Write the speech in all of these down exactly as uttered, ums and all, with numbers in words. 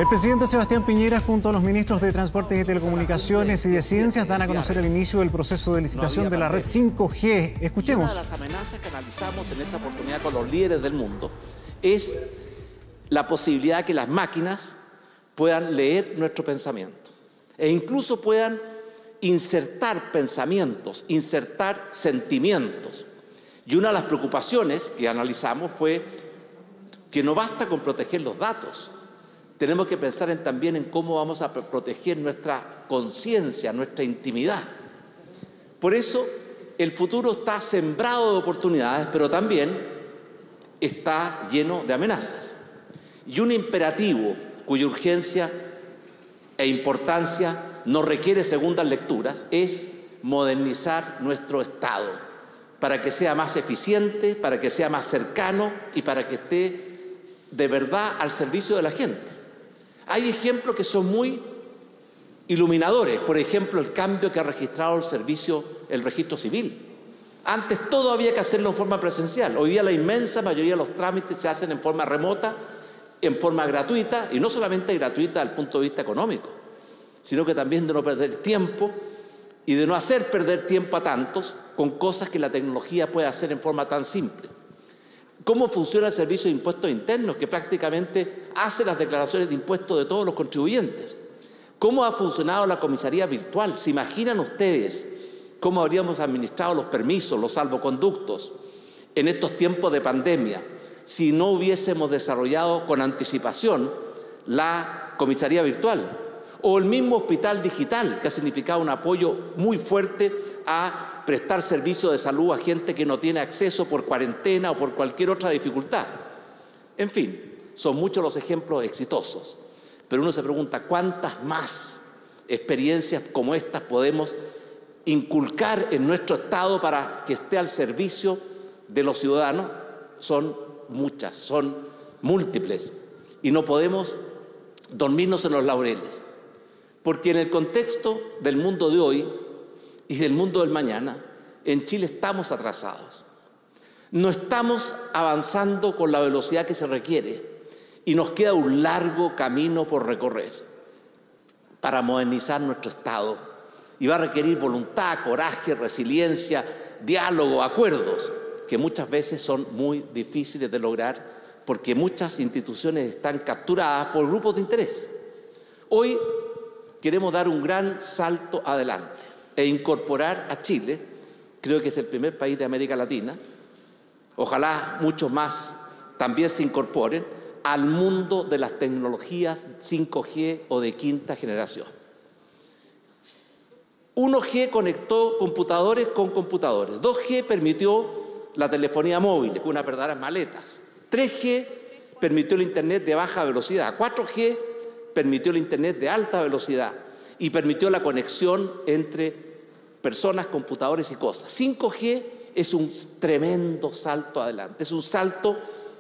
El presidente Sebastián Piñera, junto a los ministros de Transportes y Telecomunicaciones y de Ciencias, dan a conocer el inicio del proceso de licitación de la red cinco G. Escuchemos. Una de las amenazas que analizamos en esa oportunidad con los líderes del mundo es la posibilidad que las máquinas puedan leer nuestro pensamiento e incluso puedan insertar pensamientos, insertar sentimientos. Y una de las preocupaciones que analizamos fue que no basta con proteger los datos. Tenemos que pensar en, también en cómo vamos a proteger nuestra conciencia, nuestra intimidad. Por eso, el futuro está sembrado de oportunidades, pero también está lleno de amenazas. Y un imperativo cuya urgencia e importancia no requiere segundas lecturas es modernizar nuestro Estado para que sea más eficiente, para que sea más cercano y para que esté de verdad al servicio de la gente. Hay ejemplos que son muy iluminadores, por ejemplo, el cambio que ha registrado el servicio, el registro civil. Antes todo había que hacerlo en forma presencial, hoy día la inmensa mayoría de los trámites se hacen en forma remota, en forma gratuita, y no solamente gratuita desde el punto de vista económico, sino que también de no perder tiempo y de no hacer perder tiempo a tantos con cosas que la tecnología puede hacer en forma tan simple. ¿Cómo funciona el Servicio de Impuestos Internos, que prácticamente hace las declaraciones de impuestos de todos los contribuyentes? ¿Cómo ha funcionado la comisaría virtual? ¿Se imaginan ustedes cómo habríamos administrado los permisos, los salvoconductos en estos tiempos de pandemia si no hubiésemos desarrollado con anticipación la comisaría virtual? O el mismo hospital digital, que ha significado un apoyo muy fuerte a prestar servicio de salud a gente que no tiene acceso por cuarentena o por cualquier otra dificultad. En fin, son muchos los ejemplos exitosos, pero uno se pregunta cuántas más experiencias como estas podemos inculcar en nuestro Estado para que esté al servicio de los ciudadanos. Son muchas, son múltiples, y no podemos dormirnos en los laureles, porque en el contexto del mundo de hoy y del mundo del mañana, en Chile estamos atrasados. No estamos avanzando con la velocidad que se requiere y nos queda un largo camino por recorrer para modernizar nuestro Estado. Y va a requerir voluntad, coraje, resiliencia, diálogo, acuerdos, que muchas veces son muy difíciles de lograr porque muchas instituciones están capturadas por grupos de interés. Hoy queremos dar un gran salto adelante e incorporar a Chile, creo que es el primer país de América Latina, ojalá muchos más también se incorporen al mundo de las tecnologías cinco G o de quinta generación. uno G conectó computadores con computadores, dos G permitió la telefonía móvil con unas verdaderas maletas, tres G permitió el Internet de baja velocidad, cuatro G permitió el Internet de alta velocidad y permitió la conexión entre personas, computadores y cosas. cinco G es un tremendo salto adelante, es un salto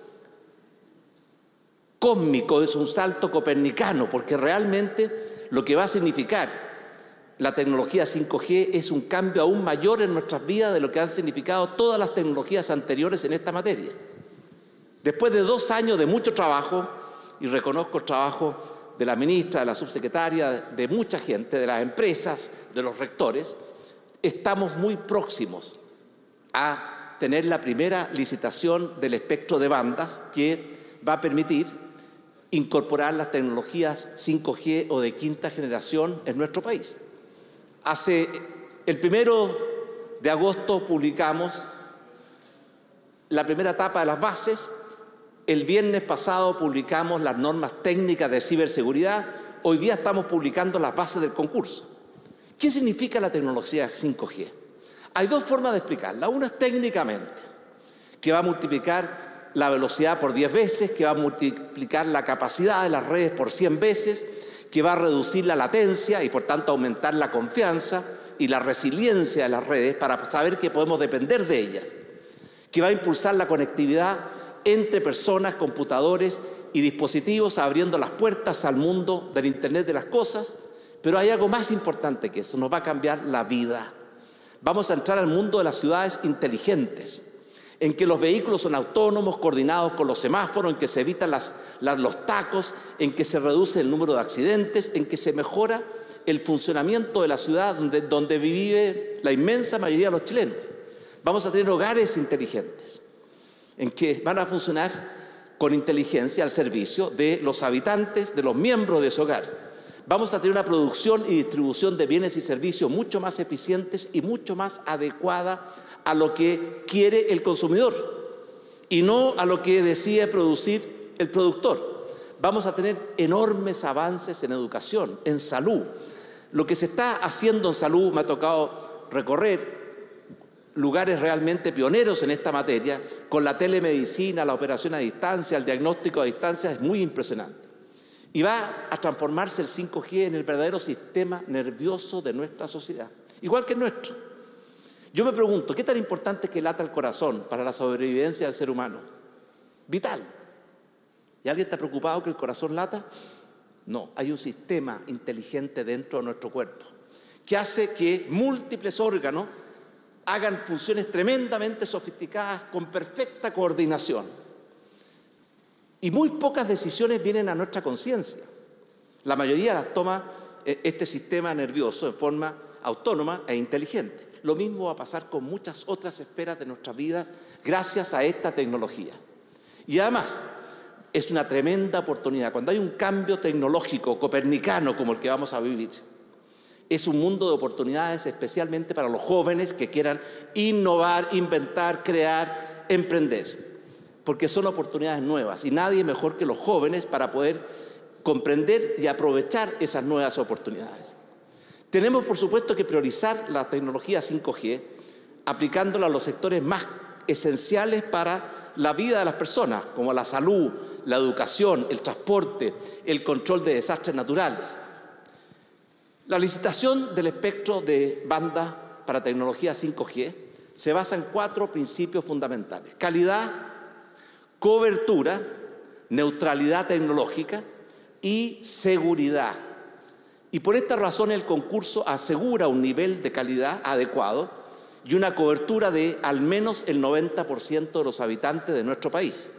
cósmico, es un salto copernicano, porque realmente lo que va a significar la tecnología cinco G es un cambio aún mayor en nuestras vidas de lo que han significado todas las tecnologías anteriores en esta materia. Después de dos años de mucho trabajo, y reconozco el trabajo de la ministra, de la subsecretaria, de mucha gente, de las empresas, de los rectores, estamos muy próximos a tener la primera licitación del espectro de bandas que va a permitir incorporar las tecnologías cinco G o de quinta generación en nuestro país. Hace el primero de agosto publicamos la primera etapa de las bases. El viernes pasado publicamos las normas técnicas de ciberseguridad. Hoy día estamos publicando las bases del concurso. ¿Qué significa la tecnología cinco G? Hay dos formas de explicarla. Una es técnicamente, que va a multiplicar la velocidad por diez veces, que va a multiplicar la capacidad de las redes por cien veces, que va a reducir la latencia y por tanto aumentar la confianza y la resiliencia de las redes para saber que podemos depender de ellas, que va a impulsar la conectividad entre personas, computadores y dispositivos, abriendo las puertas al mundo del Internet de las cosas. Pero hay algo más importante que eso, nos va a cambiar la vida. Vamos a entrar al mundo de las ciudades inteligentes. en que los vehículos son autónomos, coordinados con los semáforos, en que se evitan las, las, los tacos, en que se reduce el número de accidentes, en que se mejora el funcionamiento de la ciudad donde, donde vive la inmensa mayoría de los chilenos. Vamos a tener hogares inteligentes, en que van a funcionar con inteligencia al servicio de los habitantes, de los miembros de ese hogar. Vamos a tener una producción y distribución de bienes y servicios mucho más eficientes y mucho más adecuada a lo que quiere el consumidor y no a lo que decide producir el productor. Vamos a tener enormes avances en educación, en salud. Lo que se está haciendo en salud, me ha tocado recorrer lugares realmente pioneros en esta materia, con la telemedicina, la operación a distancia, el diagnóstico a distancia, es muy impresionante. Y va a transformarse el cinco G en el verdadero sistema nervioso de nuestra sociedad, igual que el nuestro. Yo me pregunto, ¿qué tan importante es que lata el corazón para la sobrevivencia del ser humano? Vital. ¿Y alguien está preocupado que el corazón lata? No, hay un sistema inteligente dentro de nuestro cuerpo que hace que múltiples órganos hagan funciones tremendamente sofisticadas con perfecta coordinación. Y muy pocas decisiones vienen a nuestra conciencia. La mayoría las toma este sistema nervioso en forma autónoma e inteligente. Lo mismo va a pasar con muchas otras esferas de nuestras vidas gracias a esta tecnología. Y además, es una tremenda oportunidad. Cuando hay un cambio tecnológico copernicano como el que vamos a vivir, es un mundo de oportunidades especialmente para los jóvenes que quieran innovar, inventar, crear, emprender. Porque son oportunidades nuevas y nadie mejor que los jóvenes para poder comprender y aprovechar esas nuevas oportunidades. Tenemos, por supuesto, que priorizar la tecnología cinco G, aplicándola a los sectores más esenciales para la vida de las personas, como la salud, la educación, el transporte, el control de desastres naturales. La licitación del espectro de banda para tecnología cinco G se basa en cuatro principios fundamentales: calidad, cobertura, neutralidad tecnológica y seguridad. Y por esta razón el concurso asegura un nivel de calidad adecuado y una cobertura de al menos el noventa por ciento de los habitantes de nuestro país.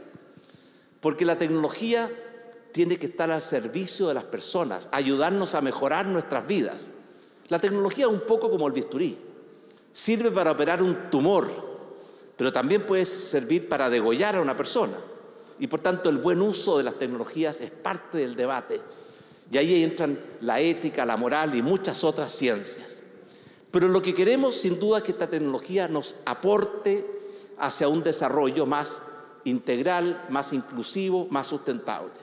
Porque la tecnología tiene que estar al servicio de las personas, ayudarnos a mejorar nuestras vidas. La tecnología es un poco como el bisturí. Sirve para operar un tumor, pero también puede servir para degollar a una persona. Y por tanto el buen uso de las tecnologías es parte del debate. Y ahí entran la ética, la moral y muchas otras ciencias. Pero lo que queremos sin duda es que esta tecnología nos aporte hacia un desarrollo más integral, más inclusivo, más sustentable.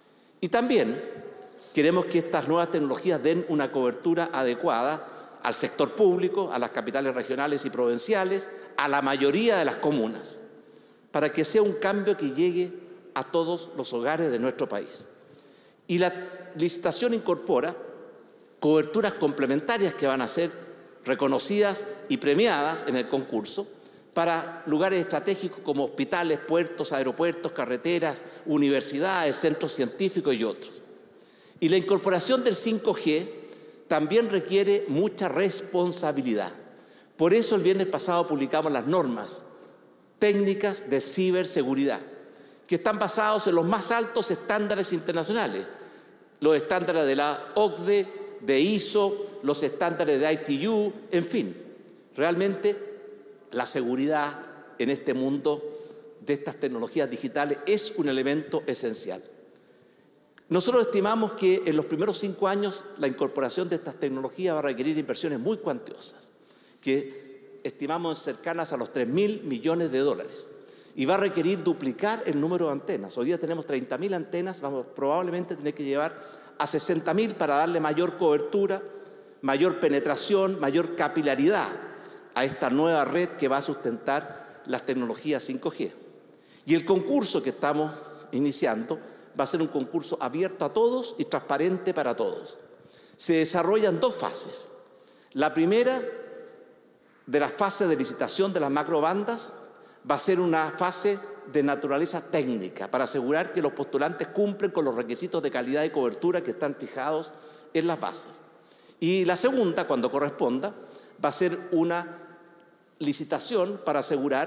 Y también queremos que estas nuevas tecnologías den una cobertura adecuada al sector público, a las capitales regionales y provinciales, a la mayoría de las comunas, para que sea un cambio que llegue a todos los hogares de nuestro país. Y la licitación incorpora coberturas complementarias que van a ser reconocidas y premiadas en el concurso para lugares estratégicos como hospitales, puertos, aeropuertos, carreteras, universidades, centros científicos y otros. Y la incorporación del cinco G también requiere mucha responsabilidad. Por eso el viernes pasado publicamos las normas técnicas de ciberseguridad, que están basados en los más altos estándares internacionales, los estándares de la O C D E, de I S O, los estándares de I T U, en fin. Realmente la seguridad en este mundo de estas tecnologías digitales es un elemento esencial. Nosotros estimamos que en los primeros cinco años la incorporación de estas tecnologías va a requerir inversiones muy cuantiosas, que estimamos cercanas a los tres mil millones de dólares. Y va a requerir duplicar el número de antenas. Hoy día tenemos treinta mil antenas, vamos probablemente a tener que llevar a sesenta mil para darle mayor cobertura, mayor penetración, mayor capilaridad a esta nueva red que va a sustentar las tecnologías cinco G. Y el concurso que estamos iniciando va a ser un concurso abierto a todos y transparente para todos. Se desarrollan dos fases. La primera, de las fases de licitación de las macrobandas, va a ser una fase de naturaleza técnica para asegurar que los postulantes cumplen con los requisitos de calidad y cobertura que están fijados en las bases. Y la segunda, cuando corresponda, va a ser una licitación para asegurar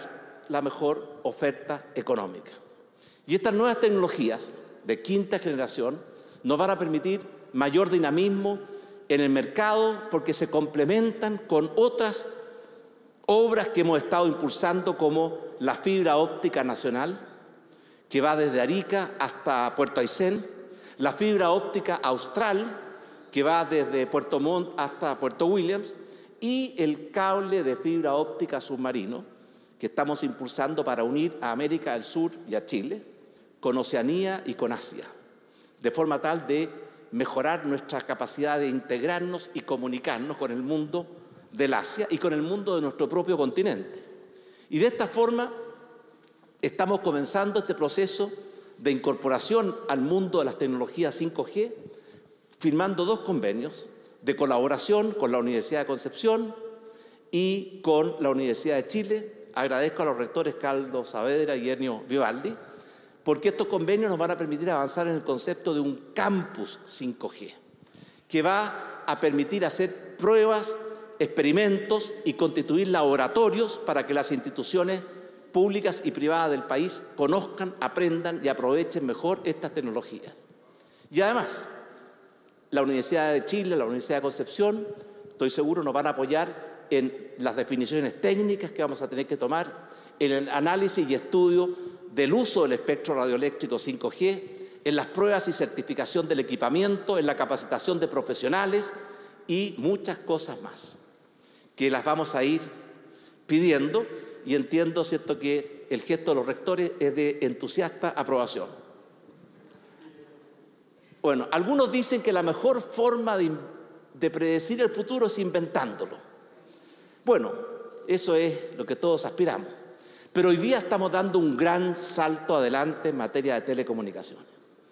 la mejor oferta económica. Y estas nuevas tecnologías de quinta generación nos van a permitir mayor dinamismo en el mercado porque se complementan con otras obras que hemos estado impulsando, como la fibra óptica nacional, que va desde Arica hasta Puerto Aysén, la fibra óptica austral, que va desde Puerto Montt hasta Puerto Williams, y el cable de fibra óptica submarino que estamos impulsando para unir a América del Sur y a Chile con Oceanía y con Asia, de forma tal de mejorar nuestra capacidad de integrarnos y comunicarnos con el mundo del Asia y con el mundo de nuestro propio continente. Y de esta forma estamos comenzando este proceso de incorporación al mundo de las tecnologías cinco G, firmando dos convenios de colaboración con la Universidad de Concepción y con la Universidad de Chile. Agradezco a los rectores Carlos Saavedra y Ennio Vivaldi, porque estos convenios nos van a permitir avanzar en el concepto de un campus cinco G, que va a permitir hacer pruebas, experimentos y constituir laboratorios para que las instituciones públicas y privadas del país conozcan, aprendan y aprovechen mejor estas tecnologías. Y además, la Universidad de Chile, la Universidad de Concepción, estoy seguro nos van a apoyar en las definiciones técnicas que vamos a tener que tomar, en el análisis y estudio del uso del espectro radioeléctrico cinco G, en las pruebas y certificación del equipamiento, en la capacitación de profesionales y muchas cosas más, que las vamos a ir pidiendo, y entiendo, ¿cierto?, que el gesto de los rectores es de entusiasta aprobación. Bueno, algunos dicen que la mejor forma de, de predecir el futuro es inventándolo. Bueno, eso es lo que todos aspiramos. Pero hoy día estamos dando un gran salto adelante en materia de telecomunicaciones.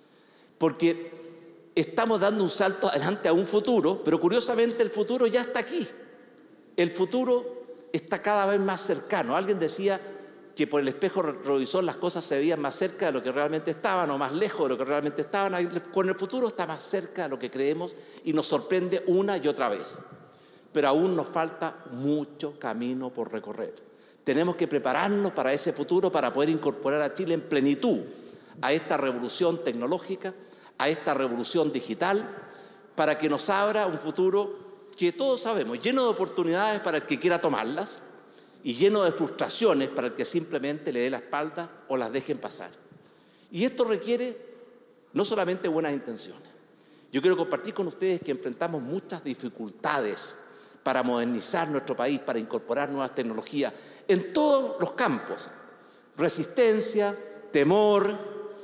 Porque estamos dando un salto adelante a un futuro, pero curiosamente el futuro ya está aquí. El futuro está cada vez más cercano. Alguien decía que por el espejo retrovisor las cosas se veían más cerca de lo que realmente estaban o más lejos de lo que realmente estaban. Con el futuro está más cerca de lo que creemos y nos sorprende una y otra vez. Pero aún nos falta mucho camino por recorrer. Tenemos que prepararnos para ese futuro para poder incorporar a Chile en plenitud a esta revolución tecnológica, a esta revolución digital, para que nos abra un futuro que todos sabemos, lleno de oportunidades para el que quiera tomarlas y lleno de frustraciones para el que simplemente le dé la espalda o las dejen pasar. Y esto requiere no solamente buenas intenciones. Yo quiero compartir con ustedes que enfrentamos muchas dificultades para modernizar nuestro país, para incorporar nuevas tecnologías en todos los campos. Resistencia, temor,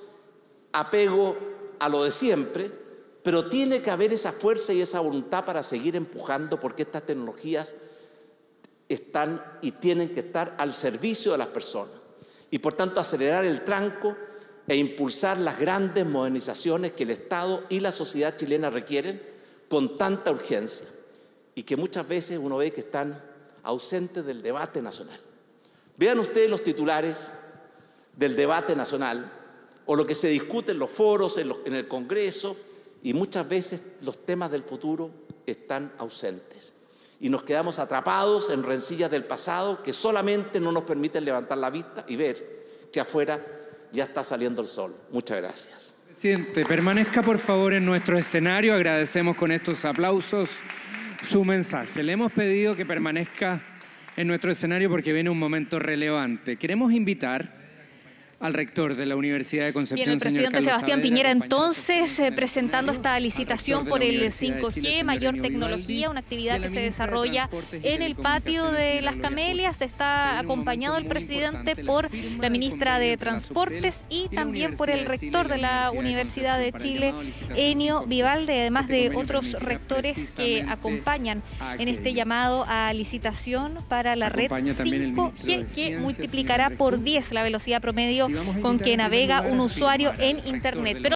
apego a lo de siempre, pero tiene que haber esa fuerza y esa voluntad para seguir empujando, porque estas tecnologías están y tienen que estar al servicio de las personas. Y por tanto acelerar el tranco e impulsar las grandes modernizaciones que el Estado y la sociedad chilena requieren con tanta urgencia y que muchas veces uno ve que están ausentes del debate nacional. Vean ustedes los titulares del debate nacional o lo que se discute en los foros, en, los, en el Congreso, y muchas veces los temas del futuro están ausentes. Y nos quedamos atrapados en rencillas del pasado que solamente no nos permiten levantar la vista y ver que afuera ya está saliendo el sol. Muchas gracias. Presidente, permanezca por favor en nuestro escenario. Agradecemos con estos aplausos su mensaje. Le hemos pedido que permanezca en nuestro escenario porque viene un momento relevante. Queremos invitar al rector de la Universidad de Concepción, Bien, el presidente señor Sebastián Saavedra, Piñera, entonces, eh, presentando esta licitación por el cinco G, mayor tecnología, una actividad que se desarrolla en el patio de Las Camelias. Está acompañado el presidente por la ministra de Transportes y también por el rector de la Universidad de Chile, Ennio Vivaldi, además de otros rectores que acompañan en este llamado a licitación para la red cinco G, que multiplicará por diez la velocidad promedio con que navega un usuario en Internet. Pero